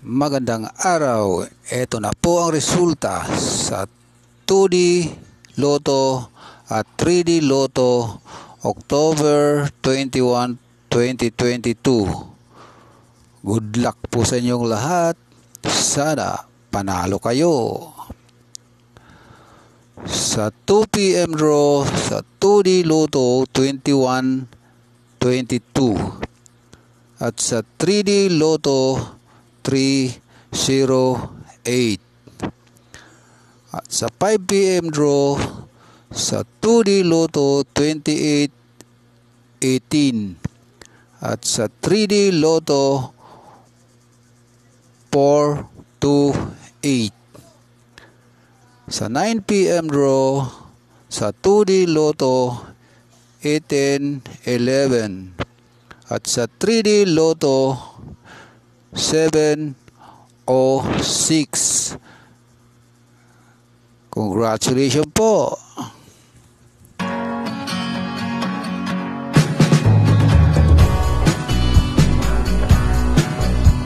Magandang araw. Ito na po ang resulta sa 2D Lotto at 3D Lotto October 21, 2022. Good luck po sa inyong lahat. Sana panalo kayo. Sa 2 p.m. draw sa 2D Lotto 21-22 at sa 3D Lotto 308 at sa 5 p.m. draw sa 2D Lotto 28-18 at sa 3D Lotto 428 sa 9 p.m. draw sa 2D Lotto 18-11 at sa 3D Lotto 706. Congratulations po.